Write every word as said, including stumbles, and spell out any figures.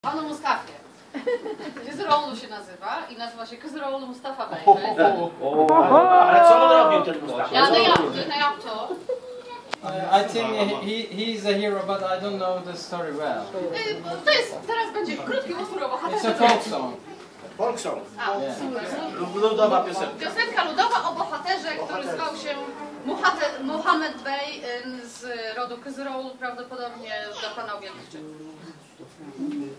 Panu Mustafie. Kızıroğlu się nazywa i nazywa się Kızıroğlu Mustafa Bey. Ale co on robił ten Mustafa? Ja nie jak, nie jak to. I think he, he's a hero, but I don't know the story well. To jest, teraz będzie krótki utwór o bohaterze. It's a folk song. Folk song. A, Yeah. super. Ludowa piosenka. Piosenka ludowa o bohaterze, który zwał się Muhammad Bey z rodu Kızıroğlu, prawdopodobnie dokonał wielkich czynów.